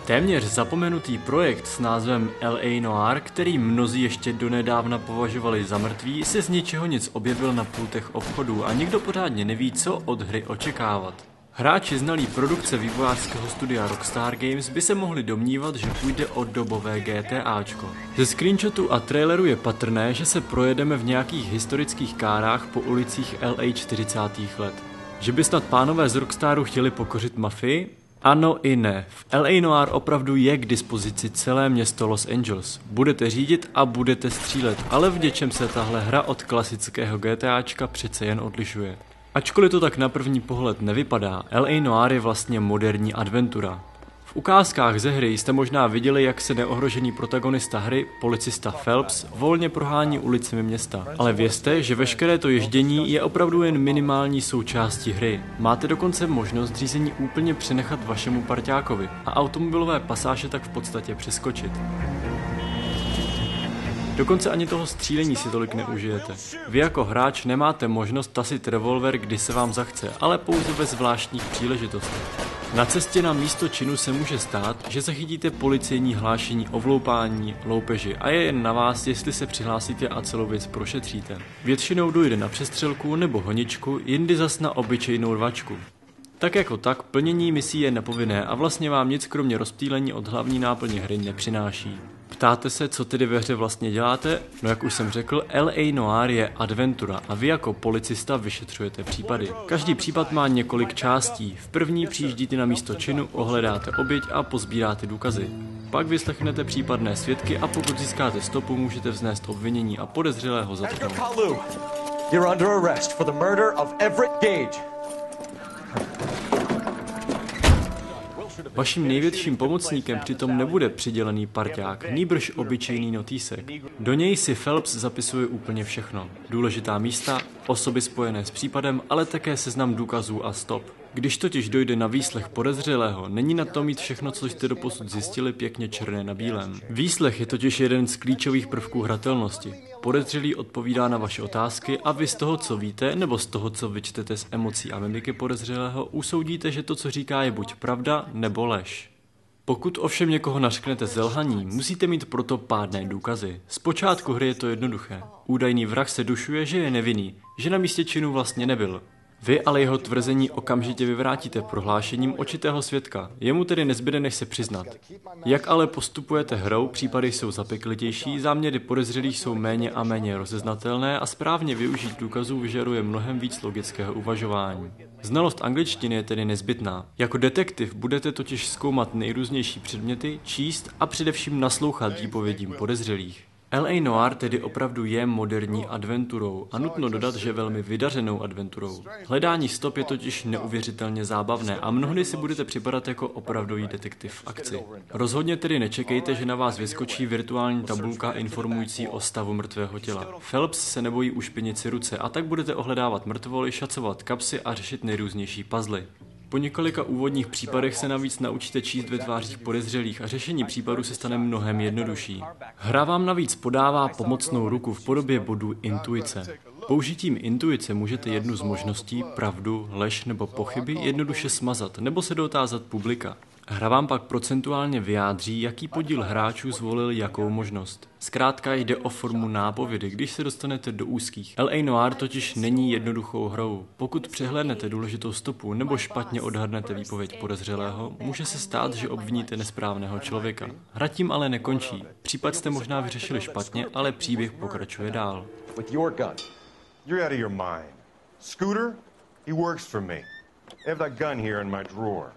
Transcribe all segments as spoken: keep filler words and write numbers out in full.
Téměř zapomenutý projekt s názvem L A Noir, který mnozí ještě donedávna považovali za mrtvý, se z ničeho nic objevil na pultech obchodů a nikdo pořádně neví, co od hry očekávat. Hráči znalí produkce vývojářského studia Rockstar Games by se mohli domnívat, že půjde o dobové GTAčko. Ze screenshotu a traileru je patrné, že se projedeme v nějakých historických kárách po ulicích L A čtyřicátých let. Že by snad pánové z Rockstaru chtěli pokořit mafii? Ano i ne. V L A Noir opravdu je k dispozici celé město Los Angeles. Budete řídit a budete střílet, ale v něčem se tahle hra od klasického GTAčka přece jen odlišuje. Ačkoliv to tak na první pohled nevypadá, L A Noir je vlastně moderní adventura. V ukázkách ze hry jste možná viděli, jak se neohrožený protagonista hry, policista Phelps, volně prohání ulicemi města. Ale vězte, že veškeré to ježdění je opravdu jen minimální součástí hry. Máte dokonce možnost řízení úplně přenechat vašemu parťákovi a automobilové pasáže tak v podstatě přeskočit. Dokonce ani toho střílení si tolik neužijete. Vy jako hráč nemáte možnost tasit revolver, kdy se vám zachce, ale pouze ve zvláštních příležitostech. Na cestě na místo činu se může stát, že zachytíte policejní hlášení o vloupání, loupeži a je jen na vás, jestli se přihlásíte a celou věc prošetříte. Většinou dojde na přestřelku nebo honičku, jindy zas na obyčejnou rvačku. Tak jako tak, plnění misí je nepovinné a vlastně vám nic kromě rozptýlení od hlavní náplně hry nepřináší. Ptáte se, co tedy ve hře vlastně děláte? No jak už jsem řekl, L A Noir je adventura a vy jako policista vyšetřujete případy. Každý případ má několik částí. V první přijíždíte na místo činu, ohledáte oběť a pozbíráte důkazy. Pak vyslechnete případné svědky a pokud získáte stopu, můžete vznést obvinění a podezřelého zatknout. You're under arrest for the murder of Everett Gage. Vaším největším pomocníkem přitom nebude přidělený parťák, nýbrž obyčejný notýsek. Do něj si Phelps zapisuje úplně všechno. Důležitá místa, osoby spojené s případem, ale také seznam důkazů a stop. Když totiž dojde na výslech podezřelého, není na to mít všechno, co jste doposud zjistili, pěkně černé na bílém. Výslech je totiž jeden z klíčových prvků hratelnosti. Podezřelý odpovídá na vaše otázky a vy z toho, co víte, nebo z toho, co vyčtete z emocí a mimiky podezřelého, usoudíte, že to, co říká, je buď pravda, nebo lež. Pokud ovšem někoho nařknete zelhaní, musíte mít proto pádné důkazy. Zpočátku hry je to jednoduché. Údajný vrah se dušuje, že je nevinný, že na místě činu vlastně nebyl. Vy ale jeho tvrzení okamžitě vyvrátíte prohlášením očitého svědka, jemu tedy nezbyde než se přiznat. Jak ale postupujete hrou, případy jsou zapeklitější, záměry podezřelých jsou méně a méně rozeznatelné a správně využít důkazů vyžaduje mnohem víc logického uvažování. Znalost angličtiny je tedy nezbytná. Jako detektiv budete totiž zkoumat nejrůznější předměty, číst a především naslouchat výpovědím podezřelých. L A Noir tedy opravdu je moderní adventurou a nutno dodat, že velmi vydařenou adventurou. Hledání stop je totiž neuvěřitelně zábavné a mnohdy si budete připadat jako opravdový detektiv v akci. Rozhodně tedy nečekejte, že na vás vyskočí virtuální tabulka informující o stavu mrtvého těla. Phelps se nebojí ušpinit si ruce a tak budete ohledávat mrtvoly, šacovat kapsy a řešit nejrůznější puzzle. Po několika úvodních případech se navíc naučíte číst ve tvářích podezřelých a řešení případu se stane mnohem jednodušší. Hra vám navíc podává pomocnou ruku v podobě bodu intuice. Použitím intuice můžete jednu z možností, pravdu, lež nebo pochyby jednoduše smazat nebo se dotázat publika. Hra vám pak procentuálně vyjádří, jaký podíl hráčů zvolil jakou možnost. Zkrátka jde o formu nápovědy, když se dostanete do úzkých. L A Noir totiž není jednoduchou hrou. Pokud přehlédnete důležitou stopu nebo špatně odhadnete výpověď podezřelého, může se stát, že obviníte nesprávného člověka. Hra tím ale nekončí. Případ jste možná vyřešili špatně, ale příběh pokračuje dál. You're out of your mind. Scooter, he works for me. I have that gun here in my drawer.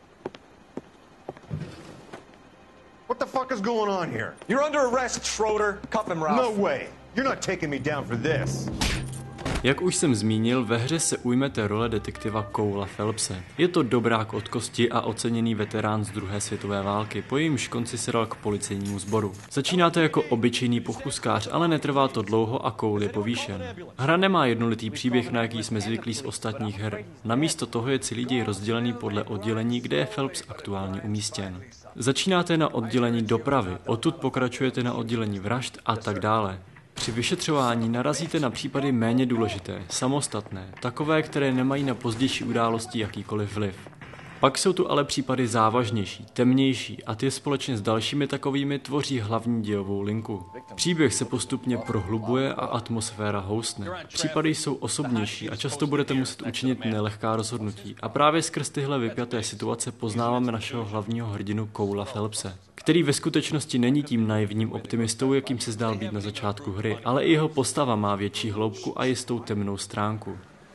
What the fuck is going on here? You're under arrest, Schroeder. Cuff him, Ralph. No way. You're not taking me down for this. Jak už jsem zmínil, ve hře se ujmete role detektiva Cole'a Phelpse. Je to dobrák od kosti a oceněný veterán z druhé světové války, po jejímž konci se dal k policejnímu sboru. Začínáte jako obyčejný pochůzkář, ale netrvá to dlouho a Cole je povýšen. Hra nemá jednolitý příběh, na jaký jsme zvyklí z ostatních her. Namísto toho je celý děj rozdělený podle oddělení, kde je Phelps aktuálně umístěn. Začínáte na oddělení dopravy, odtud pokračujete na oddělení vražd a tak dále. Při vyšetřování narazíte na případy méně důležité, samostatné, takové, které nemají na pozdější události jakýkoliv vliv. Pak jsou tu ale případy závažnější, temnější a ty společně s dalšími takovými tvoří hlavní dějovou linku. Příběh se postupně prohlubuje a atmosféra houstne. Případy jsou osobnější a často budete muset učinit nelehká rozhodnutí. A právě skrz tyhle vypjaté situace poznáváme našeho hlavního hrdinu Cole'a Phelpse, který ve skutečnosti není tím naivním optimistou, jakým se zdál být na začátku hry, ale i jeho postava má větší hloubku a jistou temnou stránku.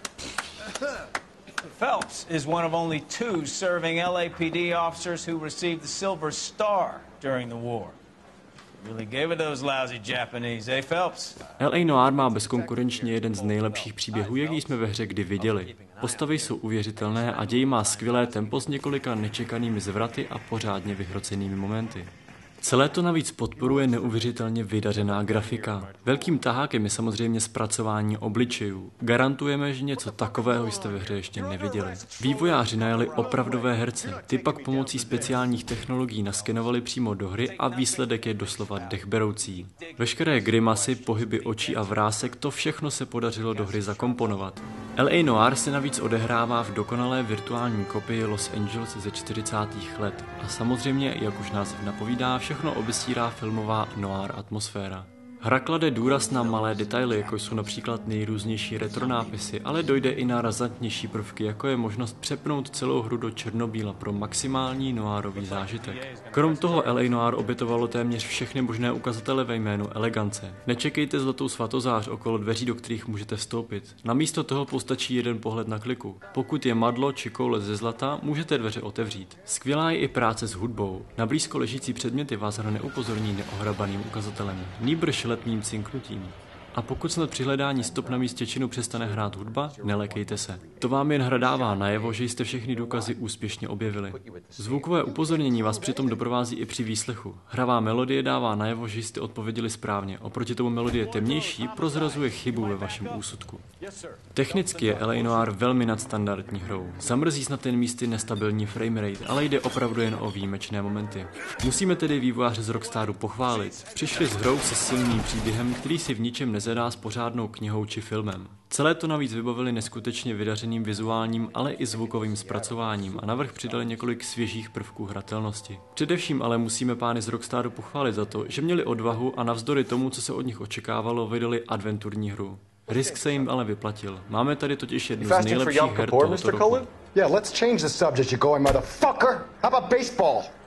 Phelps is one of only two serving L A P D officers who received the Silver Star during the war. Really gave it those lousy Japanese, eh, Phelps? L A Noir má bezkonkurenčně jeden z nejlepších příběhů, jaký jsme ve hře kdy viděli. Postavy jsou uvěřitelné a děj má skvělé tempo s několika nečekanými zvraty a pořádně vyhrocenými momenty. Celé to navíc podporuje neuvěřitelně vydařená grafika. Velkým tahákem je samozřejmě zpracování obličejů. Garantujeme, že něco takového jste ve hře ještě neviděli. Vývojáři najali opravdové herce, ty pak pomocí speciálních technologií naskenovali přímo do hry a výsledek je doslova dechberoucí. Veškeré grimasy, pohyby očí a vrásek, to všechno se podařilo do hry zakomponovat. L A Noir se navíc odehrává v dokonalé virtuální kopii Los Angeles ze čtyřicátých let a samozřejmě, jak už název napovídá, všechno obestírá filmová noir atmosféra. Hra klade důraz na malé detaily, jako jsou například nejrůznější retronápisy, ale dojde i na razantnější prvky, jako je možnost přepnout celou hru do černobíla pro maximální noirový zážitek. Krom toho L A Noir obětovalo téměř všechny možné ukazatele ve jménu elegance. Nečekejte zlatou svatozář okolo dveří, do kterých můžete vstoupit. Namísto toho postačí jeden pohled na kliku. Pokud je madlo či koule ze zlata, můžete dveře otevřít. Skvělá je i práce s hudbou. Na blízko ležící předměty vás hra neupozorní neohrabaným ukazatelem, nýbrž letmým cinknutím. A pokud snad při hledání stop na místě činu přestane hrát hudba, nelekejte se. To vám jen hra dává najevo, že jste všechny důkazy úspěšně objevili. Zvukové upozornění vás přitom doprovází i při výslechu. Hravá melodie dává najevo, že jste odpověděli správně. Oproti tomu melodie temnější prozrazuje chybu ve vašem úsudku. Technicky je L A Noir velmi nadstandardní hrou. Zamrzí snad jen místy nestabilní framerate, ale jde opravdu jen o výjimečné momenty. Musíme tedy vývojáře z Rockstaru pochválit. Přišli s hrou se silným příběhem, který si v ničem nezadá s pořádnou knihou či filmem. Celé to navíc vybavili neskutečně vydařeným vizuálním, ale i zvukovým zpracováním a navrch přidali několik svěžích prvků hratelnosti. Především ale musíme pány z Rockstaru pochválit za to, že měli odvahu a navzdory tomu, co se od nich očekávalo, vydali adventurní hru. Risk se jim ale vyplatil. Máme tady totiž jednu z nejlepších her tohoto roku. Yeah, let's change the subject, you going motherfucker. How about baseball?